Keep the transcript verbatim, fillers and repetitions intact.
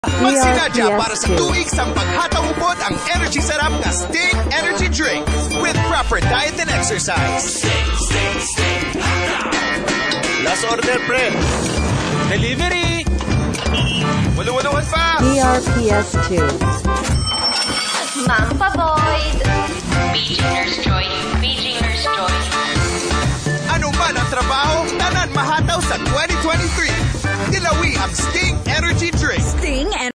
Magsinadya para sa tuig sa paghataw-upod ang Energy-sarap na Sting Energy Drink with proper diet and exercise. Sting, sting, sting, last order, pre. Delivery! Walu-waluhan pa! D R P S two. Ma'am Pavoid! Beijing Nurse Joy, Beijing Nurse Joy. Ano man ang trabaho, tanan mahataw sa twenty twenty-three. Dilawi ang Sting Energy Drink. Sting